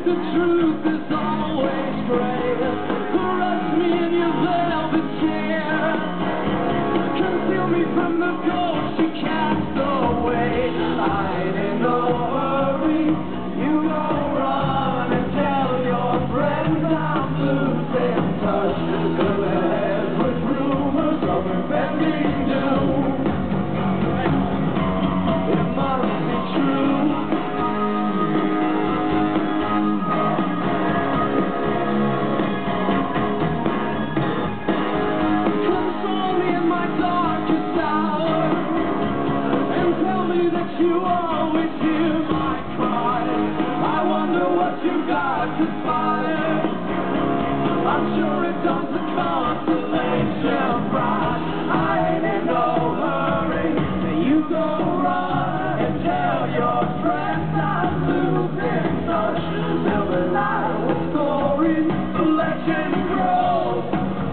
the truth is always great. Caress me in your velvet chair. Conceal me from the ghost you cast away. I ain't in no hurry. You go run and tell your friends I'm losing touch. Fill their heads with rumors of impending doom. It must be true. You always hear my cry. I wonder what you got to fire. I'm sure it comes a consolation prize. I ain't in no hurry. You go run and tell your friends I'm losing touch. Fill the night with stories, legend grows.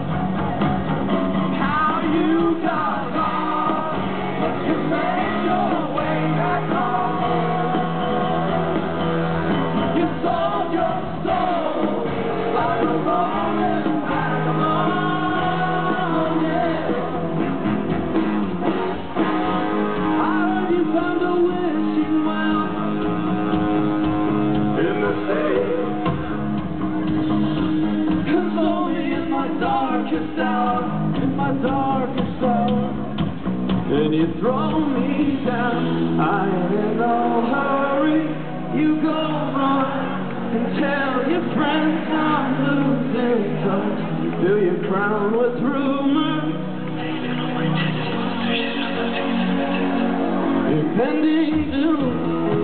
How you got lost, but you made your way back home. You sold your soul like a rolling vagabond, yeah. I heard you found a wishing well in the sea. Console me in my darkest hour, in my darkest hour. And you throw me down. I ain't in no hurry. You go run and tell your friends I'm losing touch. You fill your crown with rumors, impending doom.